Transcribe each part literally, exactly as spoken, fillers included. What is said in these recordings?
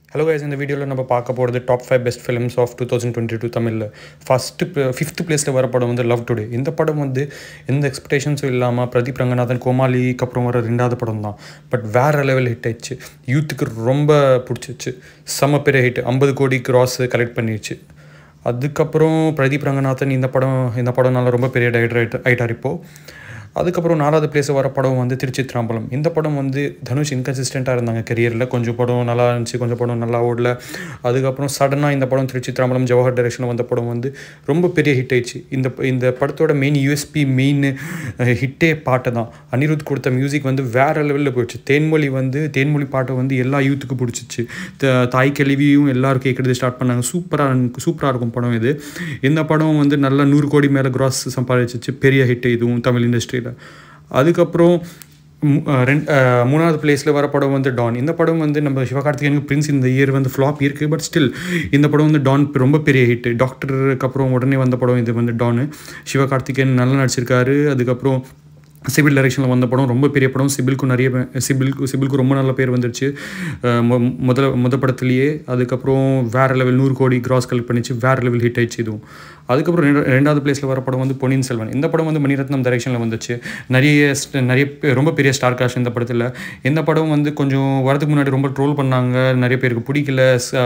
Hello guys, in the video நம்ம பார்க்க போறது top five best films of twenty twenty-two தமிழ்ல ஃபர்ஸ்ட் fifth பிளேஸ்ல வர படம் வந்து லவ் டுடே. இந்த படம் வந்து எந்த எக்ஸ்பெக்டேஷன்ஸும் இல்லாம பிரதீப் ரங்கநாதன் கோமாளிக்கு அப்புறம் வர ரெண்டாவது படம் தான். பட் வேற லெவல் ஹிட் ஆயிடுச்சு. யூத்துக்கு ரொம்ப பிடிச்சிச்சு. செம பெரிய ஹிட், ஐம்பது கோடி கிராஸ் கலெக்ட் பண்ணிடுச்சு. அதுக்கப்புறம் பிரதீப் ரங்கநாதன் இந்த படம் இந்த படம்னால ரொம்ப பெரிய டைரக்டர் ஆயிட்டார் இப்போ. அதுக்கப்புறம் நாலாவது பிளேஸ் வர படம் வந்து திருச்சித்ராம்பலம். இந்த படம் வந்து தனுஷ் இன்கன்சிஸ்டண்ட்டாக இருந்தாங்க கெரியரில். கொஞ்சம் படம் நல்லா இருந்துச்சு, கொஞ்சம் படம் நல்லா ஓடல. அதுக்கப்புறம் சடனாக இந்த படம் திருச்சித்ராம்பலம் ஜவஹர் டைரக்ஷனில் வந்த படம் வந்து ரொம்ப பெரிய ஹிட் ஆயிடுச்சு. இந்த இந்த படத்தோட மெயின் யூஎஸ்பி மெயின் ஹிட்டே பாட்டு தான். அனிருத் கொடுத்த மியூசிக் வந்து வேறு லெவலில் போயிடுச்சு. தேன்மொழி வந்து தேன்மொழி பாட்டு வந்து எல்லா யூத்துக்கும் பிடிச்சிச்சு. தாய் கேள்வியும் எல்லாரும் கேட்குறது ஸ்டார்ட் பண்ணாங்க. சூப்பராக சூப்பராக இருக்கும் படம் இது. இந்த படம் வந்து நல்லா நூறு கோடி மேலே கிராஸ் சம்பாதிச்சிச்சு. பெரிய ஹிட் இதுவும் தமிழ் இண்டஸ்ட்ரியில். அதுக்கப்புறம் ரெண்டு மூணாவது பிளேஸில் வர படம் வந்து டான். இந்த படம் வந்து நம்ம சிவகார்த்திகேயனுக்கு பிரின்ஸ் இந்த இயர் வந்து ஃப்ளாப் இருக்குது. பட் ஸ்டில் இந்த படம் வந்து டான் ரொம்ப பெரிய ஹிட். டாக்டருக்கு அப்புறம் உடனே வந்த படம் இது வந்து டானு. சிவகார்த்திகேயன் நல்லா நடிச்சிருக்காரு. அதுக்கப்புறம் சிபில் டைரக்ஷனில் வந்த படம் ரொம்ப பெரிய படம். சிபிலுக்கும் நிறைய சிபிலுக்கு சிபிலுக்கு ரொம்ப நல்ல பேர் வந்துருச்சு முதல் முத படத்துலேயே. அதுக்கப்புறம் வேறு லெவல் நூறு கோடி கிராஸ் கலெக்ட் பண்ணிச்சு. வேறு லெவல் ஹிட் ஆயிடுச்சு இதுவும். அதுக்கப்புறம் ரெண்டு ரெண்டாவது பிளேஸில் வர படம் வந்து பொன்னியின் செல்வன். இந்த படம் வந்து மணிரத்னம் டைரக்ஷனில் வந்துச்சு. நிறைய நிறைய ரொம்ப பெரிய ஸ்டார் காஸ்ட் இந்த படத்தில். இந்த படம் வந்து கொஞ்சம் வரதுக்கு முன்னாடி ரொம்ப ட்ரோல் பண்ணாங்க. நிறைய பேருக்கு பிடிக்கல.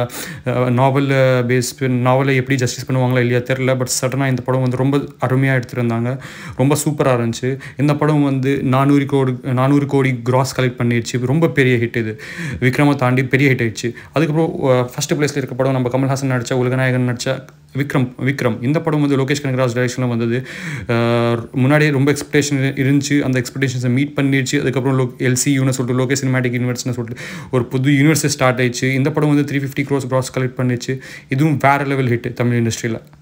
நாவல் பேஸ் நாவலை எப்படி ஜஸ்டிஸ் பண்ணுவாங்களா இல்லையா தெரில. பட் சடனாக இந்த படம் வந்து ரொம்ப அருமையாக எடுத்துருந்தாங்க. ரொம்ப சூப்பராக இருந்துச்சு. இந்த படம் வந்து நானூறு கோடி நானூறு கோடி கிராஸ் கலெக்ட் பண்ணிடுச்சு. ரொம்ப பெரிய ஹிட் இது. விக்ரமை தாண்டி பெரிய ஹிட் ஆயிடுச்சு. அதுக்கப்புறம் ஃபர்ஸ்ட் பிளேஸில் இருக்க படம் நம்ம கமல்ஹாசன் நடித்த உலகநாயகன் நடித்த விக்ரம் விக்ரம் இந்த படம் வந்து லோகேஷ் கனகராஜ் டைரக்ஷனில் வந்தது. முன்னாடியே ரொம்ப எக்ஸ்பெக்டேஷன் இருந்துச்சு. அந்த எக்ஸ்பெக்டேஷன்ஸை மீட் பண்ணிடுச்சு. அதுக்கப்புறம் லோ எல்சியூன்னு சொல்லிட்டு லோகேஷ் சினிமேட்டிக் யூனிவர்ஸ்னு சொல்லிட்டு ஒரு புது யூனிவர்ஸ் ஸ்டார்ட் ஆயிடுச்சு. இந்த படம் வந்து three fifty crores gross collect பண்ணிடுச்சு. இதுவும் வேறு லெவல் ஹிட் தமிழ் இண்டஸ்ட்ரியில்.